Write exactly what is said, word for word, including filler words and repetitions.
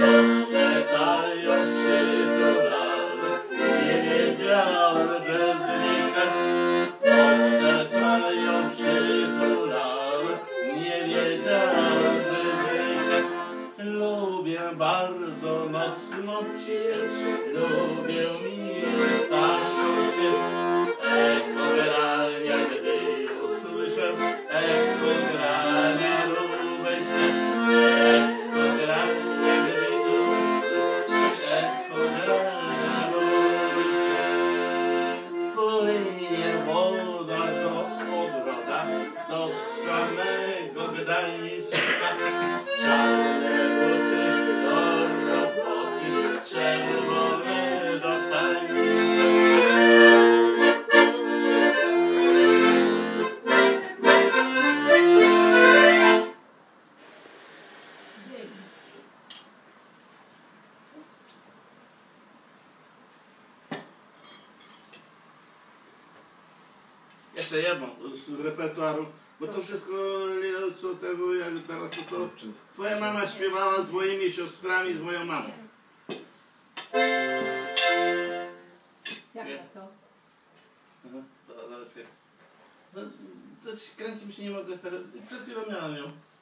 do serca ją przytulał, nie wiedziałem, że znika. Do serca ją przytulał, nie wiedziałem, że znika. Lubię bardzo mocno cię, lubię miły ptaszczy śpiew. Echo grania, gdy usłyszę, echo grania, lubię śpiew. Echo grania, gdy usłyszę, echo grania, lubię śpiew. Płynie woda do ogroda, do samego Gdańska. Czarne buty do roboty, czerwone do tańca. Jeszcze jedną z repertuaru, bo to wszystko, co tego, jak teraz to, to twoja mama śpiewała z moimi siostrami, z moją mamą. Jak to? Aha, to zaraz. To, to kręci mi się, nie mogę teraz. Przed chwilą miałem ją.